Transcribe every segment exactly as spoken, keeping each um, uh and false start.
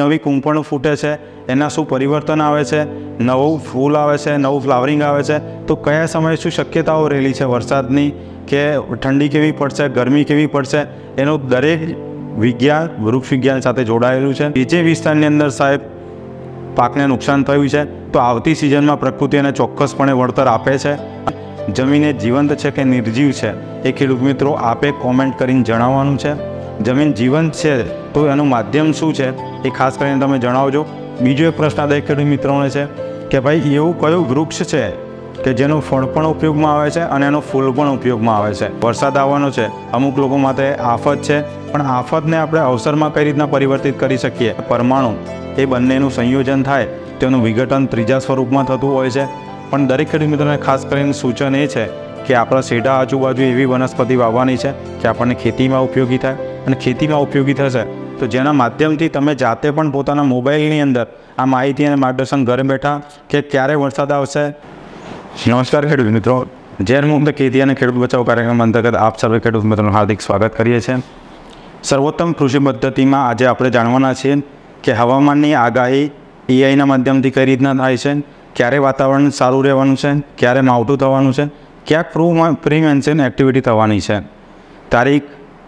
નવી કૂંપણ ફૂટે છે, એના શું પરિવર્તન આવે છે, નવું ફૂલ આવે છે, નવું ફ્લાવરિંગ આવે છે, તો કયા સમયે શું શક્યતાઓ રહેલી છે વરસાદની, કે ઠંડી કેવી પડશે, ગરમી કેવી પડશે, એનું દરેક વિજ્ઞાન વૃક્ષ વિજ્ઞાન સાથે જોડાયેલું છે. એ જે વિસ્તારની અંદર સાહેબ પાકને નુકસાન થયું છે તો આવતી સિઝનમાં પ્રકૃતિ એને ચોક્કસપણે વળતર આપે છે. જમીન એ જીવંત છે કે નિર્જીવ છે એ ખેડૂત મિત્રો આપે કોમેન્ટ કરીને જણાવવાનું છે. જમીન જીવંત છે તો એનું માધ્યમ શું છે એ ખાસ કરીને તમે જણાવજો. બીજો એક પ્રશ્ન દરેક ખેડૂત મિત્રોને છે કે ભાઈ એવું કયું વૃક્ષ છે કે જેનું ફળ પણ ઉપયોગમાં આવે છે અને એનો ફૂલ પણ ઉપયોગમાં આવે છે. વરસાદ આવવાનો છે, અમુક લોકો માટે આફત છે, પણ આફતને આપણે અવસરમાં કઈ રીતના પરિવર્તિત કરી શકીએ. પરમાણુ એ બંનેનું સંયોજન થાય તેનું વિઘટન ત્રીજા સ્વરૂપમાં થતું હોય છે. પણ દરેક ખેડૂત મિત્રોને ખાસ કરીને સૂચન એ છે કે આપણા શેઢા આજુબાજુ એવી વનસ્પતિ વાવવાની છે કે આપણને ખેતીમાં ઉપયોગી થાય, અને ખેતીમાં ઉપયોગી થશે તો જેના માધ્યમથી તમે જાતે પણ પોતાના મોબાઈલની અંદર આ માહિતી અને માર્ગદર્શન ઘરે બેઠા કે ક્યારે વરસાદ આવશે. નમસ્કાર ખેડૂત મિત્રો, ઝેર મુક્ત ખેતી અને ખેડૂત બચાવ કાર્યક્રમ અંતર્ગત આપ સર્વે ખેડૂત મિત્રોનું હાર્દિક સ્વાગત કરીએ છીએ. સર્વોત્તમ કૃષિ પદ્ધતિમાં આજે આપણે જાણવાના છીએ કે હવામાનની આગાહી એઆઈના માધ્યમથી કઈ રીતના થાય છે, ક્યારે વાતાવરણ સારું રહેવાનું છે, ક્યારે માવઠું થવાનું છે, ક્યાંક પ્રો પ્રી મોન્સૂન એક્ટિવિટી થવાની છે. તારીખ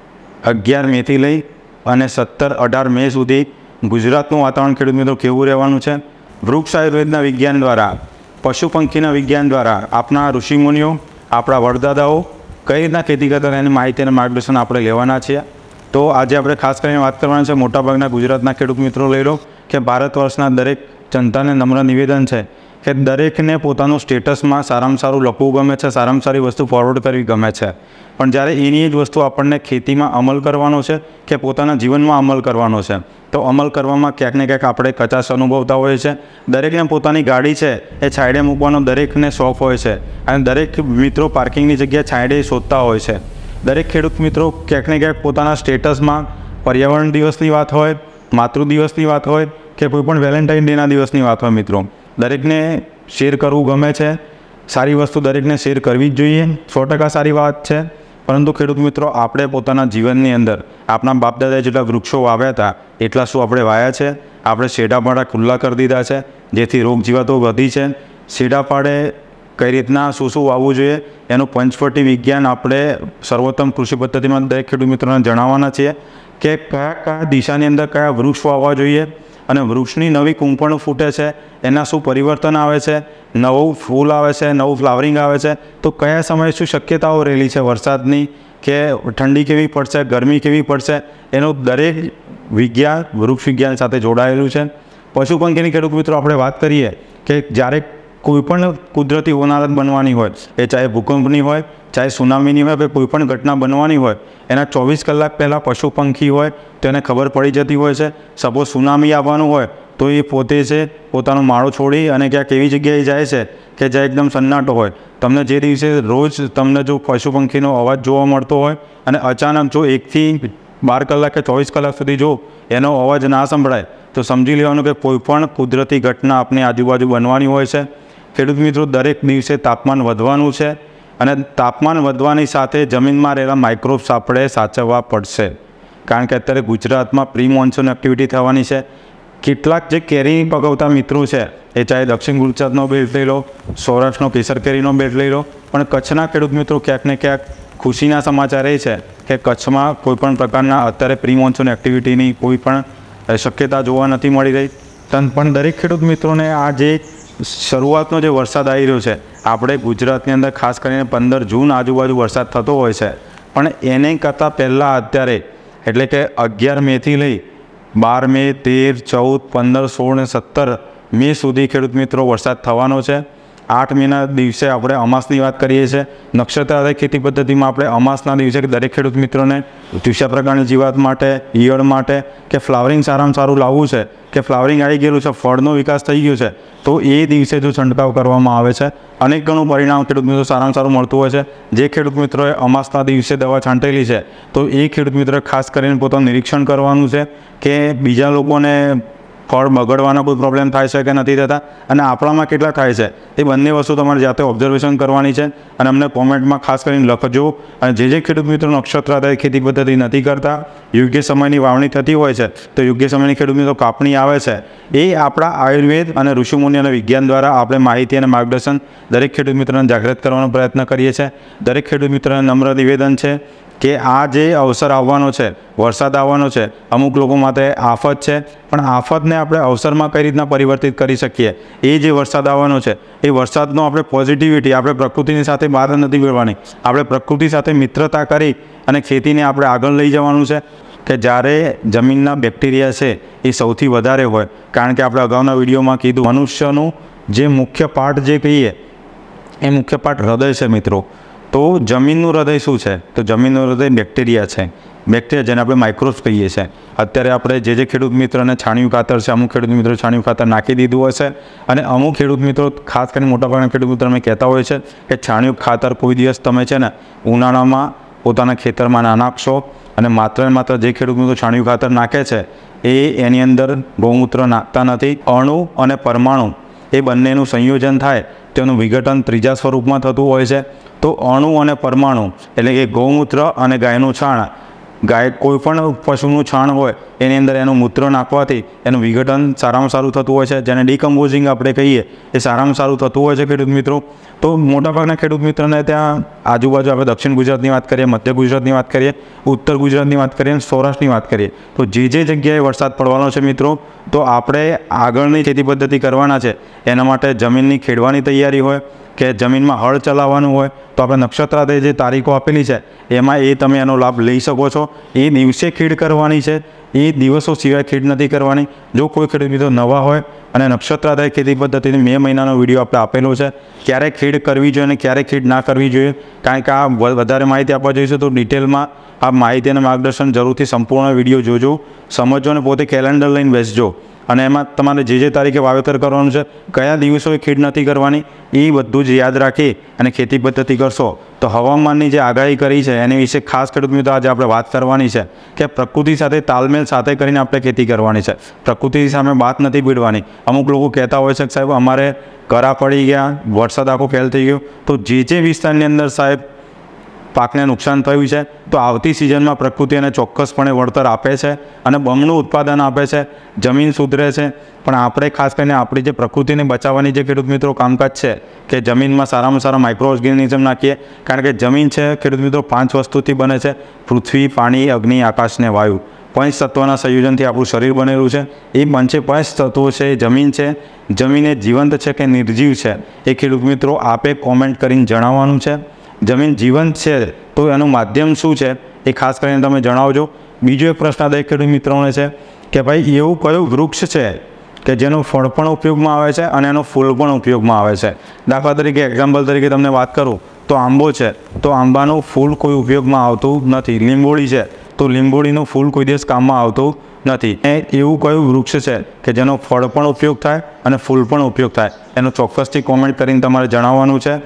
અગિયાર મેથી લઈ અને સત્તર અઢાર મે સુધી ગુજરાતનું વાતાવરણ ખેડૂત મિત્રો કેવું રહેવાનું છે. વૃક્ષ આયુર્વેદના વિજ્ઞાન દ્વારા, પશુ પંખીના વિજ્ઞાન દ્વારા આપણા ઋષિમુનિઓ, આપણા વડદાદાઓ કઈ રીતના ખેતી કરતા એની માહિતી અને માર્ગદર્શન આપણે લેવાના છીએ. તો આજે આપણે ખાસ કરીને વાત કરવાની છે મોટાભાગના ગુજરાતના ખેડૂત મિત્રો લઈ લો કે ભારત વર્ષના દરેક જનતાને નમ્ર નિવેદન છે કે દરેકને પોતાનું સ્ટેટસમાં સારામાં સારું લખવું ગમે છે, સારામાં સારી વસ્તુ ફોરવર્ડ કરવી ગમે છે. પણ જ્યારે એની જ વસ્તુ આપણને ખેતીમાં અમલ કરવાનો છે કે પોતાના જીવનમાં અમલ કરવાનો છે તો અમલ કરવામાં ક્યાંક ને ક્યાંક આપણે કચાશ અનુભવતા હોઈએ છીએ. દરેકને પોતાની ગાડી છે એ છાંયડે મૂકવાનો દરેકને શોખ હોય છે, અને દરેક મિત્રો પાર્કિંગની જગ્યાએ છાંયડે શોધતા હોય છે. દરેક ખેડૂત મિત્રો ક્યાંક ને ક્યાંક પોતાના સ્ટેટસમાં પર્યાવરણ દિવસની વાત હોય, માતૃ દિવસની વાત હોય કે કોઈ પણ વેલેન્ટાઇન ડેના દિવસની વાત હોય, મિત્રો દરેકને શેર કરવું ગમે છે. સારી વસ્તુ દરેકને શેર કરવી જ જોઈએ, સો ટકા સારી વાત છે. પરંતુ ખેડૂત મિત્રો આપણે પોતાના જીવનની અંદર આપણા બાપદાદાએ જેટલા વૃક્ષો વાવ્યા હતા એટલા શું આપણે વાયા છે? આપણે શેઢાપાડા ખુલ્લા કરી દીધા છે જેથી રોગ જીવાતો વધી છે. શેઢાપાડે કઈ રીતના શું શું વાવવું જોઈએ એનું પંચવટી વિજ્ઞાન આપણે સર્વોત્તમ કૃષિ પદ્ધતિમાં દરેક ખેડૂત મિત્રોને જણાવવાના છીએ કે કયા કયા દિશાની અંદર કયા વૃક્ષ વાવવા જોઈએ, અને વૃક્ષની નવી કૂંપણ ફૂટે છે એના શું પરિવર્તન આવે છે, નવું ફૂલ આવે છે, નવું ફ્લાવરિંગ આવે છે, તો કયા સમયે શું શક્યતાઓ રહેલી છે વરસાદની, કે ઠંડી કેવી પડશે, ગરમી કેવી પડશે, એનું દરેક વિજ્ઞાન વૃક્ષ વિજ્ઞાન સાથે જોડાયેલું છે. પશુ પંખીની ખેડૂત મિત્રો આપણે વાત કરીએ કે જ્યારે કોઈપણ કુદરતી હોનારત બનવાની હોય, એ ચાહે ભૂકંપની હોય, ચાહે સુનામીની હોય, કે કોઈપણ ઘટના બનવાની હોય એના ચોવીસ કલાક પહેલાં પશુ પંખી હોય તો એને ખબર પડી જતી હોય છે. સપોઝ સુનામી આવવાનું હોય તો એ પોતે છે પોતાનો માળો છોડી અને ક્યાંક એવી જગ્યાએ જાય છે કે જ્યાં એકદમ સન્નાટો હોય. તમને જે દિવસે રોજ તમને જો પશુ પંખીનો અવાજ જોવા મળતો હોય અને અચાનક જો એકથી બાર કલાક કે ચોવીસ કલાક સુધી જો એનો અવાજ ના સંભળાય તો સમજી લેવાનું કે કોઈપણ કુદરતી ઘટના આપણી આજુબાજુ બનવાની હોય છે. ખેડૂત મિત્રો દરેક દિવસે તાપમાન વધવાનું છે, અને તાપમાન વધવાની સાથે જમીનમાં રહેલા માઇક્રોબ્સ આપણે સાચવવા પડશે, કારણ કે અત્યારે ગુજરાતમાં પ્રી મોન્સૂન એક્ટિવિટી થવાની છે. કેટલાક જે કેરી પકવતા મિત્રો છે એ ચાહે દક્ષિણ ગુજરાતનો બેલ્ટ લઈ લો, સૌરાષ્ટ્રનો કેસર કેરીનો બેલ્ટ લઈ લો, પણ કચ્છના ખેડૂત મિત્રો ક્યાંક ને ક્યાંક ખુશીના સમાચાર એ છે કે કચ્છમાં કોઈપણ પ્રકારના અત્યારે પ્રી મોન્સૂન એક્ટિવિટીની કોઈ પણ શક્યતા જોવા નથી મળી રહી. પણ દરેક ખેડૂત મિત્રોને આ જે શરૂઆતનો જે વરસાદ આવી રહ્યો છે, આપણે ગુજરાતની અંદર ખાસ કરીને પંદર જૂન આજુબાજુ વરસાદ થતો હોય છે, પણ એને કરતાં પહેલાં અત્યારે એટલે કે અગિયાર મેથી લઈ બાર મે, તેર, ચૌદ, પંદર, સોળ ને સત્તર મે સુધી ખેડૂત મિત્રો વરસાદ થવાનો છે. આઠ મેના દિવસે આપણે અમાસની વાત કરીએ છીએ. નક્ષત્ર આધારિત ખેતી પદ્ધતિમાં આપણે અમાસના દિવસે દરેક ખેડૂત મિત્રોને ત્રીજા પ્રકારની જીવાત માટે, ઈયળ માટે કે ફ્લાવરિંગ સારામાં સારું લાવવું છે, કે ફ્લાવરિંગ આવી ગયેલું છે, ફળનો વિકાસ થઈ ગયો છે, તો એ દિવસે જો છંટકાવ કરવામાં આવે છે અનેક ગણું પરિણામ ખેડૂત મિત્રો સારામાં સારું મળતું હોય છે. જે ખેડૂત મિત્રોએ અમાસના દિવસે દવા છાંટેલી છે તો એ ખેડૂત મિત્રોએ ખાસ કરીને પોતાનું નિરીક્ષણ કરવાનું છે કે બીજા લોકોને ફળ બગડવાનો કોઈ પ્રોબ્લેમ થાય છે કે નથી થતા અને આપણામાં કેટલા થાય છે એ બંને વસ્તુ તમારે જાતે ઓબ્ઝર્વેશન કરવાની છે અને અમને કોમેન્ટમાં ખાસ કરીને લખજો. અને જે જે ખેડૂત મિત્રો નક્ષત્ર આધારિત ખેતી પદ્ધતિ નથી કરતા, યોગ્ય સમયની વાવણી થતી હોય છે તો યોગ્ય સમયની ખેડૂત મિત્રો કાપણી આવે છે, એ આપણા આયુર્વેદ અને ઋષિમુનિ અને વિજ્ઞાન દ્વારા આપણે માહિતી અને માર્ગદર્શન દરેક ખેડૂત મિત્રોને જાગૃત કરવાનો પ્રયત્ન કરીએ છીએ. દરેક ખેડૂત મિત્રોને નમ્ર નિવેદન છે કે આ જે અવસર આવવાનો છે, વરસાદ આવવાનો છે, અમુક લોકો માટે આફત છે, પણ આફતને આપણે અવસરમાં કઈ રીતના પરિવર્તિત કરી શકીએ. એ જે વરસાદ આવવાનો છે એ વરસાદનો આપણે પોઝિટિવિટી આપણે પ્રકૃતિની સાથે બહાર નથી મેળવવાની, આપણે પ્રકૃતિ સાથે મિત્રતા કરી અને ખેતીને આપણે આગળ લઈ જવાનું છે. કે જ્યારે જમીનના બેક્ટેરિયા છે એ સૌથી વધારે હોય, કારણ કે આપણે અગાઉના વિડીયોમાં કીધું મનુષ્યનું જે મુખ્ય પાર્ટ જે કહીએ એ મુખ્ય પાર્ટ હૃદય છે મિત્રો. તો જમીનનું હૃદય શું છે? તો જમીનનું હૃદય બેક્ટેરિયા છે. બેક્ટેરિયા જેને આપણે માઇક્રોબ્સ કહીએ છીએ. અત્યારે આપણે જે જે ખેડૂત મિત્રોને છાણિયું ખાતર છે, અમુક ખેડૂત મિત્રો છાણિયું ખાતર નાખી દીધું હોય છે અને અમુક ખેડૂત મિત્રો ખાસ કરીને મોટાભાગના ખેડૂત મિત્રો અમે કહેતા હોય છે કે છાણિયું ખાતર કોઈ દિવસ તમે છે ને ઉનાળામાં પોતાના ખેતરમાં ના નાખશો. અને માત્ર ને માત્ર જે ખેડૂત મિત્રો છાણિયું ખાતર નાખે છે એ એની અંદર ગૌમૂત્ર નાખતા નથી. અણુ અને પરમાણુ એ બંનેનું સંયોજન થાય તેનું વિઘટન ત્રીજા સ્વરૂપમાં થતું હોય છે. તો અણુ અને પરમાણુ એટલે કે ગૌમૂત્ર અને ગાયનું છાણ, ગાય કોઈ પણ પશુનું છાણ હોય એની અંદર એનું મૂત્ર નાખવાથી એનું વિઘટન સારામાં સારું થતું હોય છે, જેને ડિકમ્પોઝિંગ આપણે કહીએ એ સારામાં સારું થતું હોય છે ખેડૂત મિત્રો. તો મોટાભાગના ખેડૂત મિત્રોને ત્યાં આજુબાજુ આપણે દક્ષિણ ગુજરાતની વાત કરીએ, મધ્ય ગુજરાતની વાત કરીએ, ઉત્તર ગુજરાતની વાત કરીએ, સૌરાષ્ટ્રની વાત કરીએ, તો જે જે જગ્યાએ વરસાદ પડવાનો છે મિત્રો, તો આપણે આગળની ખેતી પદ્ધતિ કરવાના છે એના માટે જમીનની ખેડવાની તૈયારી હોય કે જમીનમાં હળ ચલાવવાનું હોય તો આપણે નક્ષત્રાદય જે તારીખો આપેલી છે એમાં એ તમે એનો લાભ લઈ શકો છો. એ દિવસે ખેડ કરવાની છે, એ દિવસો સિવાય ખેડ નથી કરવાની. જો કોઈ ખેડૂત મિત્રો નવા હોય અને નક્ષત્રાદય ખેતી પદ્ધતિની મે મહિનાનો વિડીયો આપણે આપેલો છે, ક્યારે ખેડ કરવી જોઈએ અને ક્યારે ખેડ ના કરવી જોઈએ, કારણ કે આ વધારે માહિતી આપવા જઈશું તો ડિટેલમાં આ માહિતી અને માર્ગદર્શન જરૂરથી સંપૂર્ણ વિડીયો જોજો, સમજો અને પોતે કેલેન્ડર લઈને બેસજો. અને એમાં તમારે જે જે તારીખે વાવેતર કરવાનું છે, કયા દિવસોએ ખેડ નથી કરવાની, એ બધું જ યાદ રાખી અને ખેતી પદ્ધતિ કરશો તો હવામાનની જે આગાહી કરી છે એની વિશે ખાસ ખેડૂત મિત્રો આજે આપણે વાત કરવાની છે કે પ્રકૃતિ સાથે તાલમેલ સાથે કરીને આપણે ખેતી કરવાની છે. પ્રકૃતિ સામે વાત નથી ભીડવાની. અમુક લોકો કહેતા હોય છે કે સાહેબ અમારે કરા પડી ગયા, વરસાદ આખો ફેલ થઈ ગયો, તો જે જે વિસ્તારની અંદર સાહેબ પાકને નુકસાન થયું છે તો આવતી સિઝનમાં પ્રકૃતિ એને ચોક્કસપણે વળતર આપે છે અને બમણું ઉત્પાદન આપે છે, જમીન સુધરે છે. પણ આપણે ખાસ કરીને આપણી જે પ્રકૃતિને બચાવવાની જે ખેડૂત મિત્રો કામકાજ છે કે જમીનમાં સારામાં સારા માઇક્રો ઓર્ગેનિઝમ નાખીએ, કારણ કે જમીન છે ખેડૂત મિત્રો પાંચ વસ્તુથી બને છે: પૃથ્વી, પાણી, અગ્નિ, આકાશ ને વાયુ. પંચ તત્વના સંયોજનથી આપણું શરીર બનેલું છે. એ પંચે પંચ તત્વો છે એ જમીન છે. જમીન એ જીવંત છે કે નિર્જીવ છે એ ખેડૂત મિત્રો આપે કોમેન્ટ કરીને જણાવવાનું છે. જમીન જીવંત છે તો એનું માધ્યમ શું છે એ ખાસ કરીને તમે જણાવજો. બીજો એક પ્રશ્ન દરેક ખેડૂત મિત્રોને છે કે ભાઈ એવું કયું વૃક્ષ છે કે જેનું ફળ પણ ઉપયોગમાં આવે છે અને એનો ફૂલ પણ ઉપયોગમાં આવે છે. દાખલા તરીકે એક્ઝામ્પલ તરીકે તમને વાત કરું તો આંબો છે, તો આંબાનું ફૂલ કોઈ ઉપયોગમાં આવતું નથી. લીંબોળી છે તો લીંબોળીનું ફૂલ કોઈ દિવસ કામમાં આવતું નથી. એ એવું કયું વૃક્ષ છે કે જેનો ફળ પણ ઉપયોગ થાય અને ફૂલ પણ ઉપયોગ થાય, એનું ચોક્કસથી કોમેન્ટ કરીને તમારે જણાવવાનું છે.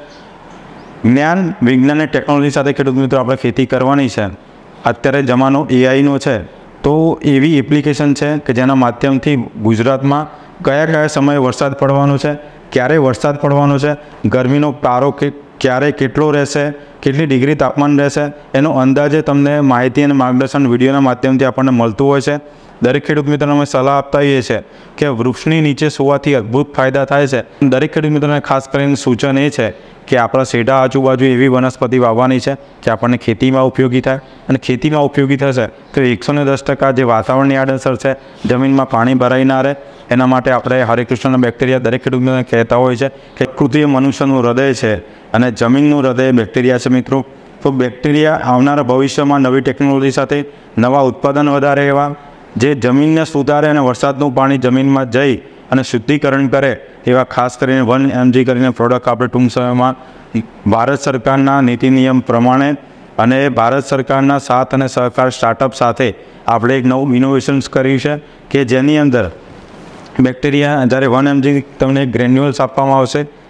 જ્ઞાન, વિજ્ઞાન અને ટેકનોલોજી સાથે ખેડૂત મિત્રો આપણે ખેતી કરવાની છે. અત્યારે જમાનો એઆઈનો છે, તો એવી એપ્લિકેશન છે કે જેના માધ્યમથી ગુજરાતમાં કયા કયા સમયે વરસાદ પડવાનો છે, ક્યારે વરસાદ પડવાનો છે, ગરમીનો પારો કે ક્યારે કેટલો રહેશે, કેટલી ડિગ્રી તાપમાન રહેશે, એનો અંદાજે તમને માહિતી અને માર્ગદર્શન વિડીયોના માધ્યમથી આપણને મળતું હોય છે. દરેક ખેડૂત મિત્રોને અમે સલાહ આપતા હોઈએ છીએ કે વૃક્ષની નીચે સુવાથી અદ્ભુત ફાયદા થાય છે. દરેક ખેડૂત મિત્રોને ખાસ કરીને સૂચન એ છે કે આપણા શેઢા આજુબાજુ એવી વનસ્પતિ વાવવાની છે કે આપણને ખેતીમાં ઉપયોગી થાય. અને ખેતીમાં ઉપયોગી થશે તો એકસો ને દસ ટકા જે વાતાવરણની આડઅસર છે, જમીનમાં પાણી ભરાઈ ના રહે, એના માટે આપણે હરેકૃષ્ણના બેક્ટેરિયા દરેક ખેડૂતોને કહેતા હોય છે કે પ્રકૃતિ મનુષ્યનું હૃદય છે અને જમીનનું હૃદય બેક્ટેરિયા છે મિત્રો. તો બેક્ટેરિયા આવનારા ભવિષ્યમાં નવી ટેકનોલોજી સાથે નવા ઉત્પાદન વધારે એવા જે જમીનને સુધારે અને વરસાદનું પાણી જમીનમાં જઈ અને શુદ્ધિકરણ કરે એવા ખાસ કરીને વન એમજી કરીને પ્રોડક્ટ આપણે ટૂંક સમયમાં ભારત સરકારના નીતિ નિયમ પ્રમાણે અને ભારત સરકારના સાથ અને સહકાર સ્ટાર્ટઅપ સાથે આપણે એક નવું ઇનોવેશન્સ કર્યું છે કે જેની અંદર બેક્ટેરિયા જ્યારે વન એમજી તમને ગ્રેન્યુઅલ્સ આપવામાં આવશે,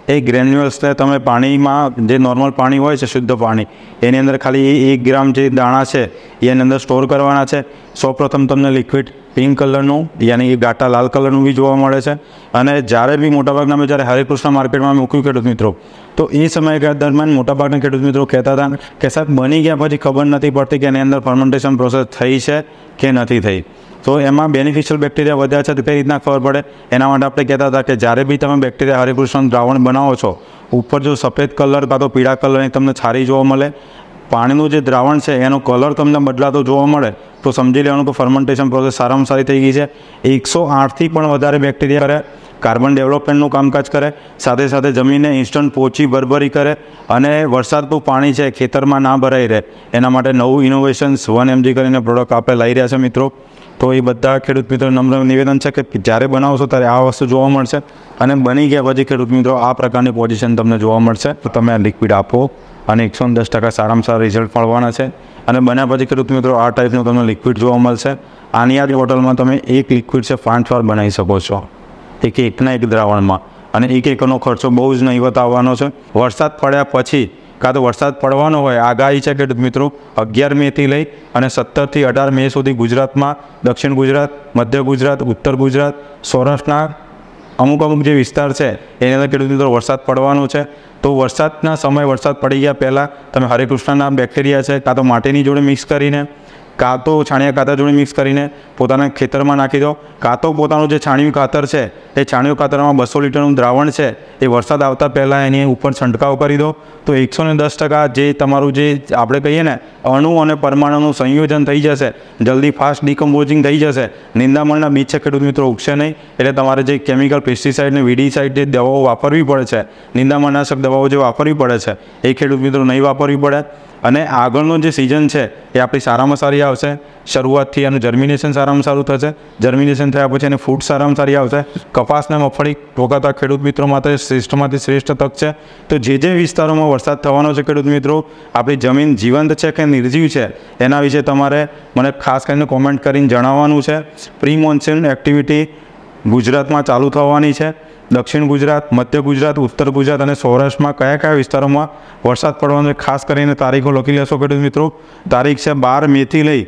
એ ગ્રેન્યુઅલ્સને તમે પાણીમાં જે નોર્મલ પાણી હોય છે શુદ્ધ પાણી એની અંદર ખાલી એક ગ્રામ જે દાણા છે એની અંદર સ્ટોર કરવાના છે. સૌપ્રથમ તમને લિક્વિડ પિંક કલરનું યાની કે ઘાટા લાલ કલરનું બી જોવા મળે છે. અને જ્યારે બી મોટાભાગના મેં જ્યારે હરેકૃષ્ણ માર્કેટમાં મૂક્યું ખેડૂત મિત્રો તો એ સમયગાળા દરમિયાન મોટાભાગના ખેડૂત મિત્રો કહેતા હતા કે સાહેબ બની ગયા પછી ખબર નથી પડતી કે એની અંદર ફર્મેન્ટેશન પ્રોસેસ થઈ છે કે નથી થઈ. તો એમાં બેનિફિશિયલ બેક્ટેરિયા વધ્યા છે તો કઈ રીતના ખબર પડે એના માટે આપણે કહેતા હતા કે જ્યારે બી તમે બેક્ટેરિયા હરિકૃષ્ણ દ્રાવણ બનાવો છો ઉપર જો સફેદ કલર કાં તો પીળા કલરની તમને છારી જોવા મળે, પાણીનું જે દ્રાવણ છે એનો કલર તમને બદલાતો જોવા મળે તો સમજી લેવાનું કે ફર્મેન્ટેશન પ્રોસેસ સારામાં સારી થઈ ગઈ છે. એકસો આઠથી પણ વધારે બેક્ટેરિયા કરે, કાર્બન ડેવલપમેન્ટનું કામકાજ કરે, સાથે સાથે જમીનને ઇન્સ્ટન્ટ પોચી ભરભરી કરે અને વરસાદનું પાણી છે ખેતરમાં ના ભરાઈ રહે એના માટે નવું ઇનોવેશન્સ વન એમજી કરીને પ્રોડક્ટ આપણે લાવી રહ્યા છે મિત્રો. તો એ બધા ખેડૂત મિત્રો નમ્ર નિવેદન છે કે જ્યારે બનાવશો ત્યારે આ વસ્તુ જોવા મળશે અને બની ગયા પછી ખેડૂત મિત્રો આ પ્રકારની પોઝિશન તમને જોવા મળશે. તો તમે આ લિક્વિડ આપો અને એકસો દસ ટકા સારામાં સારા રિઝલ્ટ મળવાના છે. અને બન્યા પછી ખેડૂત મિત્રો આ ટાઈપનું તમને લિક્વિડ જોવા મળશે. આની આ બોટલમાં તમે એક લિક્વિડ છે પાંચ વાર બનાવી શકો છો એક એકના એક દ્રાવણમાં, અને એક એકનો ખર્ચો બહુ જ નહીવત આવવાનો છે. વરસાદ પડ્યા પછી કાં તો વરસાદ પડવાનો હોય આગાહી છે ખેડૂત મિત્રો અગિયાર મેથી લઈ અને સત્તરથી અઢાર મે સુધી ગુજરાતમાં દક્ષિણ ગુજરાત, મધ્ય ગુજરાત, ઉત્તર ગુજરાત, સૌરાષ્ટ્રના અમુક અમુક જે વિસ્તાર છે એની અંદર ખેડૂત મિત્રો વરસાદ પડવાનો છે. તો વરસાદના સમય વરસાદ પડી ગયા પહેલાં તમે હરેકૃષ્ણના બેક્ટેરિયા છે કાં તો માટીની જોડે મિક્સ કરીને કાં તો છાણિયા ખાતર જોડે મિક્સ કરીને પોતાના ખેતરમાં નાખી દો, કાં તો પોતાનું જે છાણિયું ખાતર છે એ છાણિયું ખાતરમાં બસો લીટરનું દ્રાવણ છે એ વરસાદ આવતા પહેલાં એની ઉપર છંટકાવ કરી દો. તો એકસો ને દસ ટકા જે તમારું જે આપણે કહીએ ને અણુ અને પરમાણુનું સંયોજન થઈ જશે, જલ્દી ફાસ્ટ ડિકમ્પોઝિંગ થઈ જશે. નિંદામણના બીજ છે ખેડૂત મિત્રો ઉગશે નહીં, એટલે તમારે જે કેમિકલ પેસ્ટિસાઇડ ને વીડીસાઇડ જે દવાઓ વાપરવી પડે છે, નિંદામણનાશક દવાઓ જે વાપરવી પડે છે એ ખેડૂત મિત્રો નહીં વાપરવી પડે. અને આગળનો જે સિઝન છે એ આપણી સારામાં સારી આવશે. શરૂઆતથી એનું જર્મિનેશન સારામાં સારું થશે, જર્મિનેશન થયા પછી એને ફૂટ સારામાં સારી આવશે. કપાસને મગફળી રોકાતા ખેડૂત મિત્રો માટે શ્રેષ્ઠમાંથી શ્રેષ્ઠ તક છે. તો જે જે વિસ્તારોમાં વરસાદ થવાનો છે ખેડૂત મિત્રો આપણી જમીન જીવંત છે કે નિર્જીવ છે એના વિશે તમારે મને ખાસ કરીને કોમેન્ટ કરીને જણાવવાનું છે. પ્રી મોન્સૂન એક્ટિવિટી ગુજરાતમાં ચાલુ થવાની છે. દક્ષિણ ગુજરાત, મધ્ય ગુજરાત, ઉત્તર ગુજરાત અને સૌરાષ્ટ્રમાં કયા કયા વિસ્તારોમાં વરસાદ પડવાનો ખાસ કરીને તારીખો લખી લેશો ખેડૂત મિત્રો. તારીખ છે બાર મેથી લઈ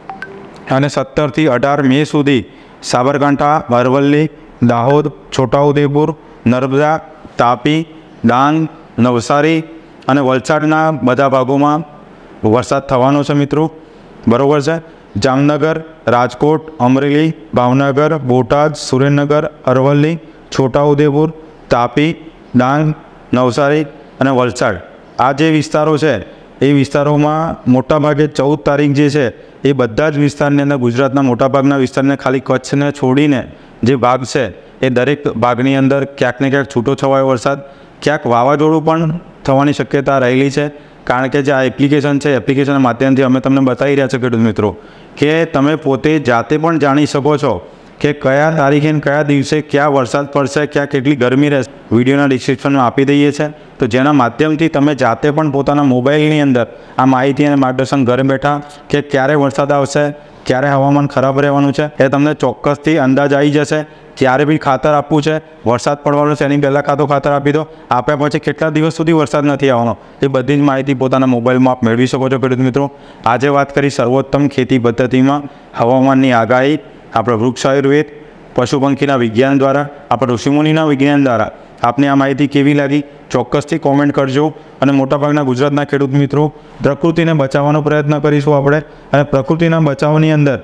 અને સત્તરથી અઢાર મે સુધી સાબરકાંઠા, અરવલ્લી, દાહોદ, છોટાઉદેપુર, નર્મદા, તાપી, ડાંગ, નવસારી અને વલસાડના બધા ભાગોમાં વરસાદ થવાનો છે મિત્રો. બરાબર છે. જામનગર, રાજકોટ, અમરેલી, ભાવનગર, બોટાદ, સુરેન્દ્રનગર, અરવલ્લી, છોટાઉદેપુર, તાપી, ડાંગ, નવસારી અને વલસાડ આ જે વિસ્તારો છે એ વિસ્તારોમાં મોટાભાગે ચૌદ તારીખ જે છે એ બધા જ વિસ્તારની અંદર ગુજરાતના મોટાભાગના વિસ્તારને ખાલી કચ્છને છોડીને જે ભાગ છે એ દરેક ભાગની અંદર ક્યાંક ને ક્યાંક છૂટો છવાયો વરસાદ, ક્યાંક વાવાઝોડું પણ થવાની શક્યતા રહેલી છે. કારણ કે જે આ એપ્લિકેશન છે એપ્લિકેશનના માધ્યમથી અમે તમને બતાવી રહ્યા છીએ ખેડૂત મિત્રો કે તમે પોતે જાતે પણ જાણી શકો છો કે કયા તારીખે કયા દિવસે ક્યાં વરસાદ પડશે, ક્યાં કેટલી ગરમી રહેશે. વિડીયોના ડિસ્ક્રિપ્શનમાં આપી દઈએ છીએ. તો જેના માધ્યમથી તમે જાતે પણ પોતાના મોબાઈલની અંદર આ માહિતી અને માર્ગદર્શન ઘરે બેઠા કે ક્યારે વરસાદ આવશે, ક્યારે હવામાન ખરાબ રહેવાનું છે એ તમને ચોક્કસથી અંદાજ આવી જશે. ત્યારે બી ખાતર આપવું છે, વરસાદ પડવાનો છે એની પહેલાં કાં તો ખાતર આપી દો, આપ્યા પછી કેટલા દિવસ સુધી વરસાદ નથી આવવાનો એ બધી જ માહિતી પોતાના મોબાઈલમાં આપ મેળવી શકો છો ખેડૂત મિત્રો. આજે વાત કરી સર્વોત્તમ ખેતી પદ્ધતિમાં હવામાનની આગાહી આપણે વૃક્ષ આયુર્વેદ, પશુ પંખીના વિજ્ઞાન દ્વારા, આપણે ઋષિમુનિના વિજ્ઞાન દ્વારા આપને આ માહિતી કેવી લાગી ચોક્કસથી કોમેન્ટ કરજો. અને મોટાભાગના ગુજરાતના ખેડૂત મિત્રો પ્રકૃતિને બચાવવાનો પ્રયત્ન કરીશું આપણે. અને પ્રકૃતિના બચાવની અંદર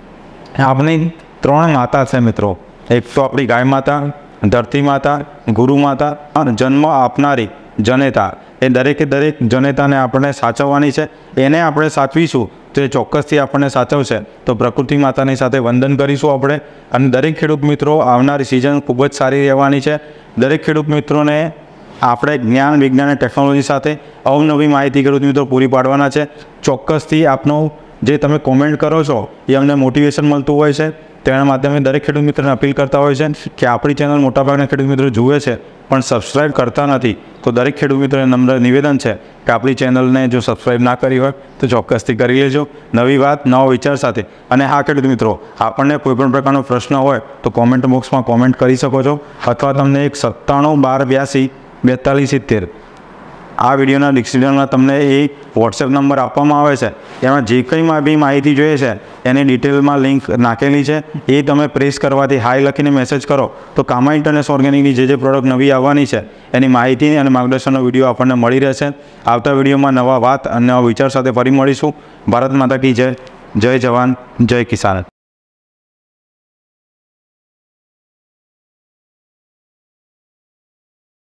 આપણી ત્રણ માતા છે મિત્રો. એક તો આપણી ગાય માતા, ધરતી માતા, ગુરુ માતા અને જન્મ આપનારી જનેતા. એ દરેકે દરેક જનેતાને આપણે સાચવવાની છે. એને આપણે સાચવીશું તો એ ચોક્કસથી આપણને સાચવશે. તો પ્રકૃતિ માતાની સાથે વંદન કરીશું આપણે. અને દરેક ખેડૂત મિત્રો આવનારી સિઝન ખૂબ જ સારી રહેવાની છે. દરેક ખેડૂત મિત્રોને આપણે જ્ઞાન, વિજ્ઞાન અને ટેકનોલોજી સાથે અવનવી માહિતી ખેડૂત મિત્રો પૂરી પાડવાના છે. ચોક્કસથી આપનો જે તમે કોમેન્ટ કરો છો એ અમને મોટિવેશન મળતું હોય છે. તેના માધ્યમે દરેક ખેડૂત મિત્રોને અપીલ કરતા હોય છે કે આપણી ચેનલ મોટાભાગના ખેડૂત મિત્રો જુએ છે પણ સબસ્ક્રાઈબ કરતા નથી. તો દરેક ખેડૂત મિત્રોને નમ્ર નિવેદન છે કે આપણી ચેનલને જો સબસ્ક્રાઈબ ના કરી હોય તો ચોક્કસથી કરી લેજો. નવી વાત, નવો વિચાર સાથે. અને હા ખેડૂત મિત્રો, આપણને કોઈપણ પ્રકારનો પ્રશ્ન હોય તો કોમેન્ટ બોક્સમાં કોમેન્ટ કરી શકો છો, અથવા તમને એક સત્તાણું બાર બ્યાસી બેતાલીસ સિત્તેર. આ વિડીયોના ડિસ્ક્રિપ્શનમાં તમને એ વોટ્સએપ નંબર આપવામાં આવે છે. એમાં જે કંઈ બી માહિતી જોઈએ છે એની ડિટેલમાં લિંક નાખેલી છે. એ તમે પ્રેસ કરવાથી હાઈ લખીને મેસેજ કરો તો કામા ઇન્ટરનેશનલ ઓર્ગેનિકની જે જે પ્રોડક્ટ નવી આવવાની છે એની માહિતી અને માર્ગદર્શનનો વિડીયો આપણને મળી રહેશે. આવતા વિડીયોમાં નવા વાત અને નવા વિચાર સાથે ફરી મળીશું. ભારત માતા કી જય. જય જવાન, જય કિસાન.